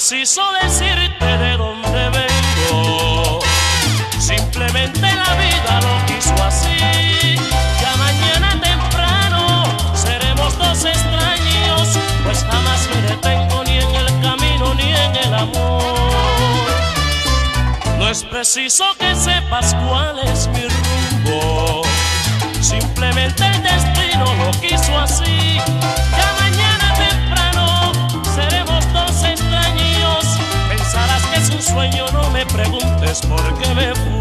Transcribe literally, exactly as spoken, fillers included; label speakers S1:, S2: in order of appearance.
S1: preciso decirte de dónde vengo, simplemente la vida lo quiso así. Ya mañana temprano seremos dos extraños, pues jamás me detengo ni en el camino ni en el amor. No es preciso que sepas cuál es mi rumbo, simplemente el destino lo quiso así. Ya mañana temprano seremos dos extraños, pensarás que es un sueño, no me preguntes por qué me fui.